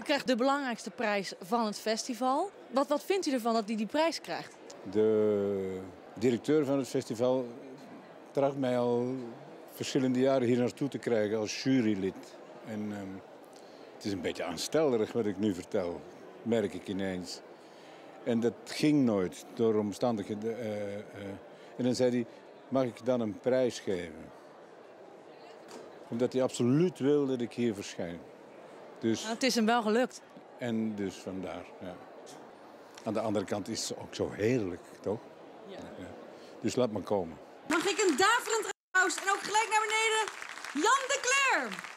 U krijgt de belangrijkste prijs van het festival. Wat vindt u ervan dat u die prijs krijgt? De directeur van het festival tracht mij al verschillende jaren hier naartoe te krijgen als jurylid. En het is een beetje aanstellerig wat ik nu vertel, merk ik ineens. En dat ging nooit door omstandigheden. En dan zei hij, mag ik dan een prijs geven? Omdat hij absoluut wil dat ik hier verschijn. Dus, Nou, het is hem wel gelukt. En dus vandaar, ja. Aan de andere kant is het ook zo heerlijk, toch? Ja. Ja. Dus laat maar komen. Mag ik een daverend applaus en ook gelijk naar beneden, Jan de Cler.